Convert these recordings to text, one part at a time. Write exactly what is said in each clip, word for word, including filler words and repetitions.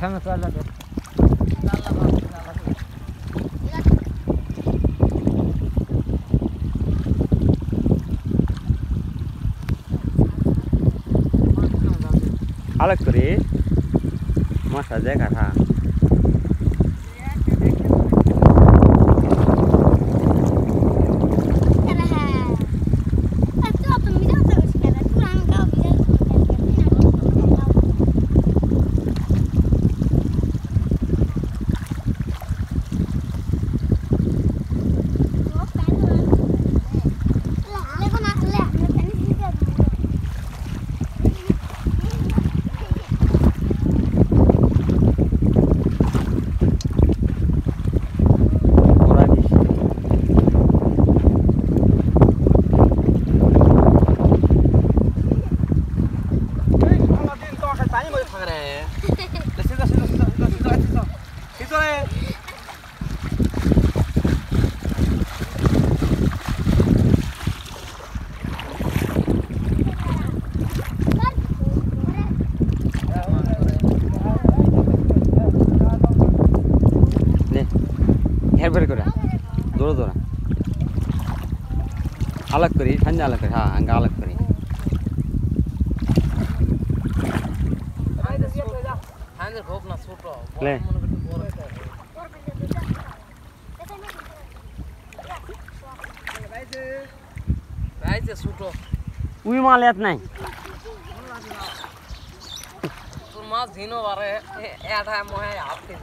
sama salah deh. Alak kuri, masa jaga ha. Alak kuri, hanya alak kuri, ha, angga alak kuri. Le. Ui malet nahi. तुम मास धीनो वारे add है मोहे आपके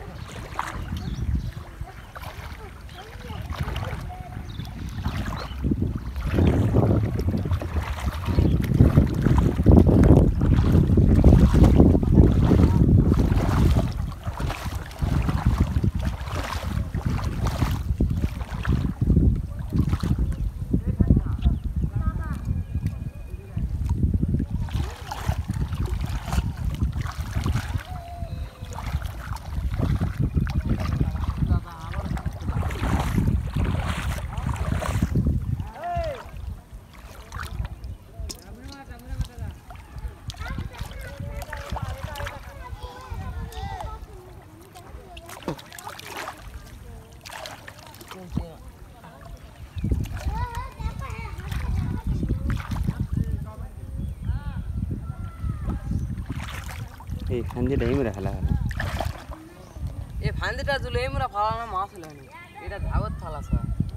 Eh, fanti dah imra halah. ये फांदी टा जुले मेरा फाला ना माफ लेनी इधर धावत थाला सा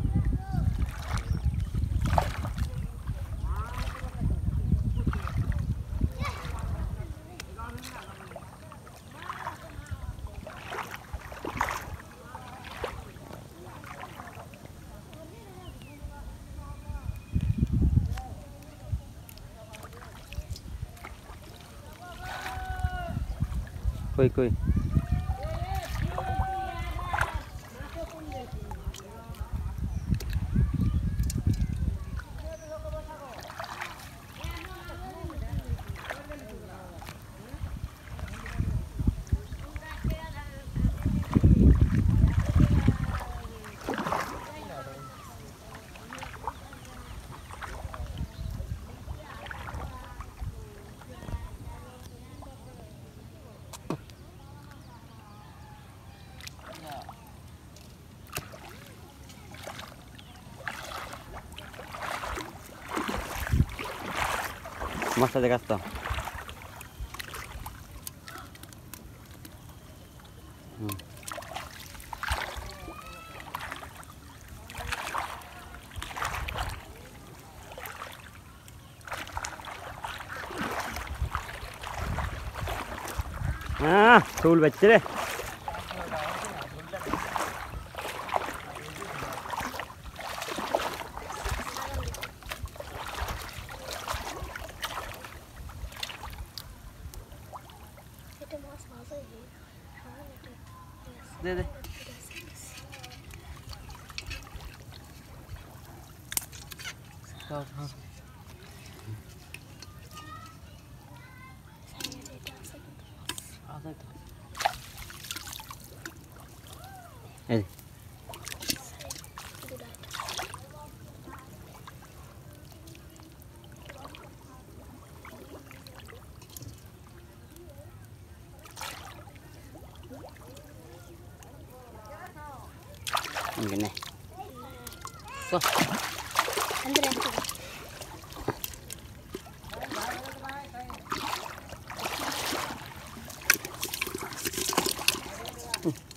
कोई कोई masa de gasto. Hmm. Ah, tool bachche re. दे दे हाँ Eh. Gini. So. Andre. Hmm.